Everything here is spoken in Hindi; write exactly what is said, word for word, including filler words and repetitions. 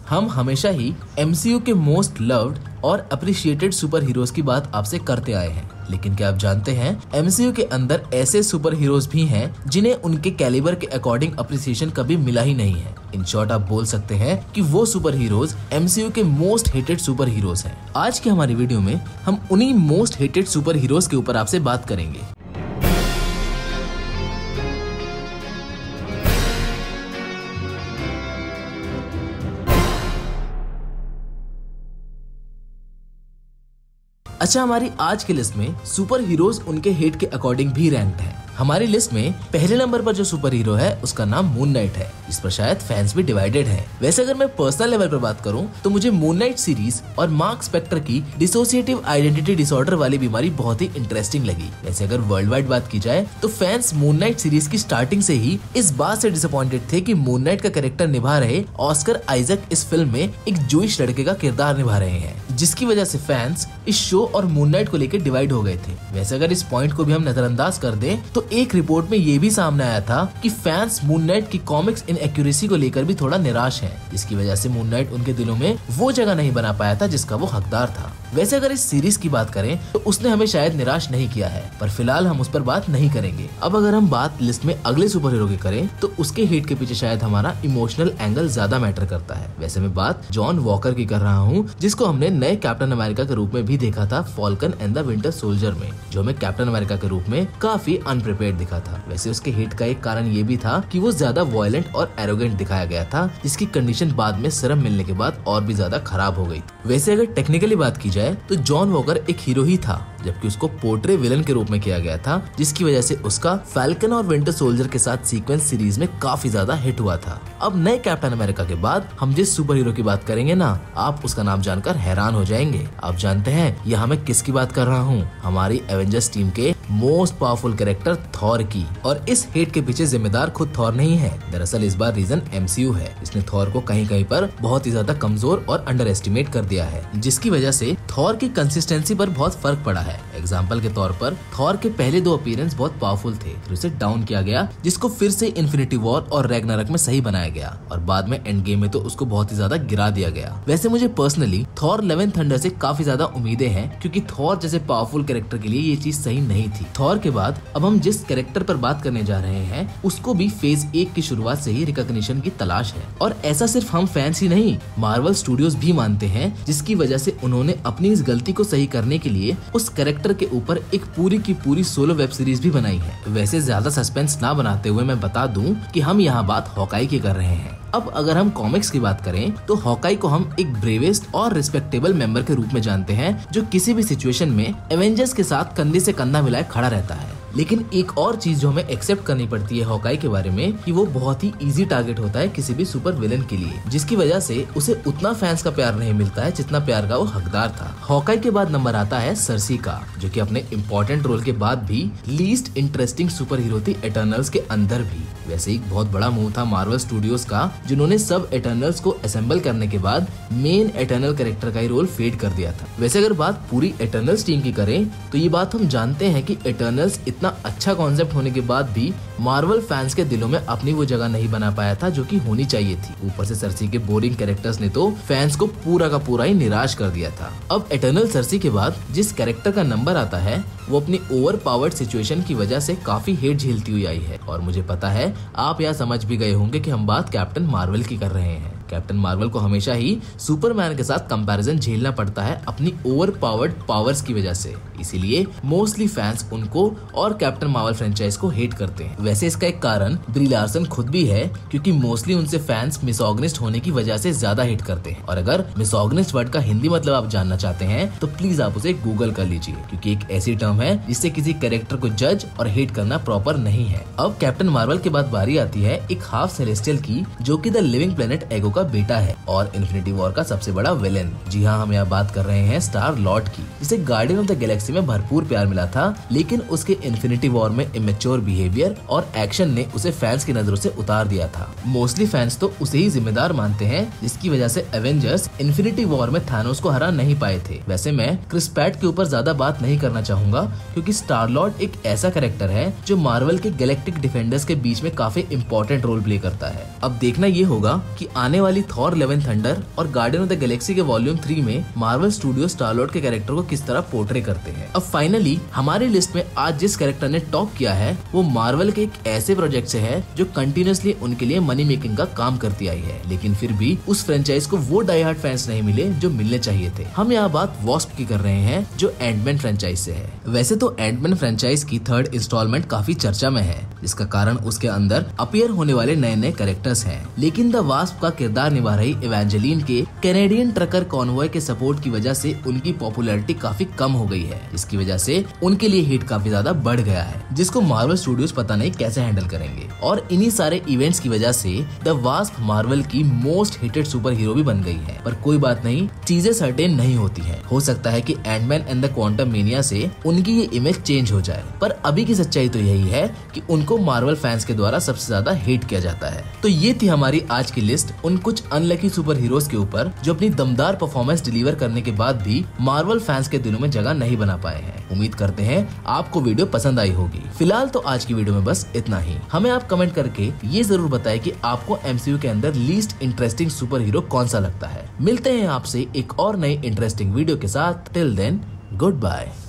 हम हमेशा ही एमसीयू के मोस्ट लव्ड और अप्रिशिएटेड सुपर हीरोज की बात आपसे करते आए हैं, लेकिन क्या आप जानते हैं एमसीयू के अंदर ऐसे सुपर हीरोज भी हैं जिन्हें उनके कैलिबर के अकॉर्डिंग अप्रिसिएशन कभी मिला ही नहीं है। इन शॉर्ट आप बोल सकते हैं कि वो सुपर हीरोज एमसीयू के मोस्ट हेटेड सुपर हीरोज हैं। आज की हमारी वीडियो में हम उन्हीं मोस्ट हेटेड सुपर हीरोज के ऊपर आपसे बात करेंगे। अच्छा, हमारी आज की लिस्ट में सुपर हीरोज उनके हेट के अकॉर्डिंग भी रैंक्ड है। हमारी लिस्ट में पहले नंबर पर जो सुपर हीरो है उसका नाम मून नाइट है। इस पर शायद फैंस भी डिवाइडेड हैं। वैसे अगर मैं पर्सनल लेवल पर बात करूं तो मुझे मून नाइट सीरीज और मार्क स्पेक्टर की डिसोसिएटिव आइडेंटिटी डिसऑर्डर वाली बीमारी बहुत ही इंटरेस्टिंग लगी। वैसे अगर वर्ल्ड वाइड बात की जाए तो फैंस मून नाइट सीरीज की स्टार्टिंग से ही इस बात से डिसअपॉइंटेड थे कि मून नाइट का कैरेक्टर निभा रहे ऑस्कर आइजक इस फिल्म में एक जूइश लड़के का किरदार निभा रहे हैं, जिसकी वजह से फैंस इस शो और मून नाइट को लेकर डिवाइड हो गए थे। वैसे अगर इस पॉइंट को भी हम नजरअंदाज कर दें तो एक रिपोर्ट में ये भी सामने आया था कि फैंस मून नाइट की कॉमिक्स इनएक्यूरेसी को लेकर भी थोड़ा निराश हैं, जिसकी वजह से मून नाइट उनके दिलों में वो जगह नहीं बना पाया था जिसका वो हकदार था। वैसे अगर इस सीरीज की बात करें तो उसने हमें शायद निराश नहीं किया है, पर फिलहाल हम उस पर बात नहीं करेंगे। अब अगर हम बात लिस्ट में अगले सुपर हीरो की करें तो उसके हेट के पीछे शायद हमारा इमोशनल एंगल ज्यादा मैटर करता है। वैसे मैं बात जॉन वॉकर की कर रहा हूँ, जिसको हमने नए कैप्टन अमेरिका के रूप में भी देखा था Falcon and the Winter Soldier में, जो हमें कैप्टन अमेरिका के रूप में काफी अनप्रिपेयर्ड दिखा था। वैसे उसके हेट का एक कारण ये भी था कि वो ज्यादा वायलेंट और एरोगेंट दिखाया गया था, जिसकी कंडीशन बाद में सीरम मिलने के बाद और भी ज्यादा खराब हो गई। वैसे अगर टेक्निकली बात की जाए तो जॉन वॉकर एक हीरो ही था, जबकि उसको पोर्ट्रे विलन के रूप में किया गया था, जिसकी वजह से उसका फैल्कन और विंटर सोल्जर के साथ सीक्वेंस सीरीज में काफी ज्यादा हिट हुआ था। अब नए कैप्टन अमेरिका के बाद हम जिस सुपर हीरो की बात करेंगे ना, आप उसका नाम जानकर हैरान हो जाएंगे। आप जानते हैं यहाँ मैं किसकी बात कर रहा हूँ? हमारी एवेंजर्स टीम के मोस्ट पावरफुल कैरेक्टर थॉर की। और इस हेट के पीछे जिम्मेदार खुद थॉर नहीं है, दरअसल इस बार रीजन एमसीयू है। इसने थॉर को कहीं कहीं पर बहुत ही ज्यादा कमजोर और अंडर एस्टिमेट कर दिया है, जिसकी वजह से थॉर की कंसिस्टेंसी पर बहुत फर्क पड़ा है। एग्जाम्पल के तौर पर थॉर के पहले दो अपीयरेंस बहुत पावरफुल थे, फिर उसे डाउन किया गया, जिसको फिर से इन्फिनिटी वॉर और रैग्नारॉक में सही बनाया गया, और बाद में एंड गेम में तो उसको बहुत ही ज्यादा गिरा दिया गया। वैसे मुझे personally Thor love and thunder से काफी ज्यादा उम्मीदें हैं, क्योंकि थॉर जैसे पावरफुल कैरेक्टर के लिए ये चीज सही नहीं थी। थॉर के बाद अब हम जिस कैरेक्टर पर बात करने जा रहे हैं उसको भी फेज एक की शुरुआत से ही रिकॉग्निशन की तलाश है, और ऐसा सिर्फ हम फैंस ही नहीं, मार्वल स्टूडियोज भी मानते हैं, जिसकी वजह से उन्होंने अपनी इस गलती को सही करने के लिए उस कैरेक्टर के ऊपर एक पूरी की पूरी सोलो वेब सीरीज भी बनाई है। वैसे ज्यादा सस्पेंस ना बनाते हुए मैं बता दूं कि हम यहाँ बात हॉकाई की कर रहे हैं। अब अगर हम कॉमिक्स की बात करें तो हॉकाई को हम एक ब्रेवेस्ट और रिस्पेक्टेबल मेंबर के रूप में जानते हैं, जो किसी भी सिचुएशन में एवेंजर्स के साथ कंधे से कंधा मिलाए खड़ा रहता है। लेकिन एक और चीज जो हमें एक्सेप्ट करनी पड़ती है हॉकाई के बारे में, कि वो बहुत ही इजी टारगेट होता है किसी भी सुपर विलन के लिए, जिसकी वजह से उसे उतना फैंस का प्यार नहीं मिलता है जितना प्यार का वो हकदार था। हॉकाई के बाद नंबर आता है सर्सी का, जो कि अपने इम्पोर्टेंट रोल के बाद भी लीस्ट इंटरेस्टिंग सुपर हीरो थी एटर्नल्स के अंदर भी। वैसे एक बहुत बड़ा मूव था मार्वल स्टूडियोज का, जिन्होंने सब एटर्नल्स को असेंबल करने के बाद मेन एटर्नल कैरेक्टर का ही रोल फेड कर दिया था। वैसे अगर बात पूरी एटर्नल्स टीम की करें तो ये बात हम जानते हैं कि एटर्नल्स इतना अच्छा कॉन्सेप्ट होने के बाद भी मार्वल फैंस के दिलों में अपनी वो जगह नहीं बना पाया था जो कि होनी चाहिए थी। ऊपर से सर्सी के बोरिंग कैरेक्टर्स ने तो फैंस को पूरा का पूरा ही निराश कर दिया था। अब एटर्नल सर्सी के बाद जिस कैरेक्टर का नंबर आता है वो अपनी ओवर पावर्ड सिचुएशन की वजह से काफी हेट झेलती हुई आई है, और मुझे पता है आप यहाँ समझ भी गए होंगे कि हम बात कैप्टन मार्वल की कर रहे हैं। कैप्टन मार्वल को हमेशा ही सुपरमैन के साथ कंपैरिजन झेलना पड़ता है अपनी ओवर पावर्ड पावर्स की वजह से, इसीलिए मोस्टली फैंस उनको और कैप्टन मार्वल फ्रेंचाइज को हेट करते हैं। वैसे इसका एक कारण ब्री लार्सन खुद भी है, क्योंकि मोस्टली उनसे फैंस मिसोगनिस्ट होने की वजह से ज्यादा हेट करते हैं। और अगर मिसोगनिस्ट वर्ड का हिंदी मतलब आप जानना चाहते हैं तो प्लीज आप उसे गूगल कर लीजिए, क्योंकि एक ऐसी टर्म है जिससे किसी कैरेक्टर को जज और हेट करना प्रॉपर नहीं है। अब कैप्टन मार्वल के बाद बारी आती है एक हाफ सेलेस्टियल की, जो कि द लिविंग प्लेनेट एगो का बेटा है और इन्फिनिटी वॉर का सबसे बड़ा विलेन। जी हाँ, हम यहाँ बात कर रहे हैं स्टार लॉर्ड की, जिसे गार्डियन ऑफ द गैलेक्सी में भरपूर प्यार मिला था, लेकिन उसके इन्फिनिटी वॉर में इमेच्योर बिहेवियर और एक्शन ने उसे फैंस की नजरों से उतार दिया था। मोस्टली फैंस तो उसे ही जिम्मेदार मानते हैं, जिसकी वजह से एवेंजर्स इन्फिनिटी वॉर में थानोस को हरा नहीं पाए थे। वैसे मैं क्रिस पैट के ऊपर ज्यादा बात नहीं करना चाहूंगा, क्योंकि स्टार लॉर्ड एक ऐसा कैरेक्टर है जो मार्वल के गैलेक्टिक डिफेंडर्स के बीच में काफी इंपॉर्टेंट रोल प्ले करता है। अब देखना ये होगा कि आने वाली थॉर लव एंड थंडर और गार्डियन ऑफ द गैलेक्सी के वॉल्यूम थ्री में मार्वल स्टूडियो स्टार लॉर्ड के कैरेक्टर को किस तरह पोर्ट्रे करते हैं। अब फाइनली हमारी लिस्ट में आज जिस कैरेक्टर ने टॉप किया है वो मार्वल के एक ऐसे प्रोजेक्ट से है जो कंटिन्यूअसली उनके लिए मनी मेकिंग का काम करती आई है, लेकिन फिर भी उस फ्रेंचाइज को वो डाई हार्ड फैंस नहीं मिले जो मिलने चाहिए थे। हम यहाँ बात वॉस्प की कर रहे हैं जो एंटमैन फ्रेंचाइज से है। वैसे तो एंटमैन फ्रेंचाइज की थर्ड इंस्टॉलमेंट काफी चर्चा में है, जिसका कारण उसके अंदर अपीयर होने वाले नए नए कैरेक्टर्स हैं। लेकिन द वास्प का किरदार निभा रही इवेंजेलिन के कैनेडियन ट्रकर कॉन्वॉय के सपोर्ट की वजह से उनकी पॉपुलैरिटी काफी कम हो गई है, जिसकी वजह से उनके लिए हिट काफी ज्यादा बढ़ गया है, जिसको मार्वल स्टूडियोज पता नहीं कैसे हैंडल करेंगे। और इन्हीं सारे इवेंट्स की वजह से द वास्प मार्वल की मोस्ट हिटेड सुपर हीरो भी बन गई है। पर कोई बात नहीं, चीजें सर्टेन नहीं होती है। हो सकता है कि Ant Man and the Quantumania से उनकी ये इमेज चेंज हो जाए, पर अभी की सच्चाई तो यही है कि उनको मार्वल फैंस के द्वारा सबसे ज्यादा हेट किया जाता है। तो ये थी हमारी आज की लिस्ट उन कुछ अनलकी सुपर हीरोज के ऊपर जो अपनी दमदार परफॉर्मेंस डिलीवर करने के बाद भी मार्वल फैंस के दिलों में जगह नहीं बना पाए हैं। उम्मीद करते हैं आपको वीडियो पसंद आई होगी। फिलहाल तो आज की वीडियो में बस इतना ही। हमें आप कमेंट करके ये जरूर बताएं कि आपको एमसीयू के अंदर लीस्ट इंटरेस्टिंग सुपर हीरो कौन सा लगता है। मिलते हैं आपसे एक और नई इंटरेस्टिंग वीडियो के साथ। Till then, good bye.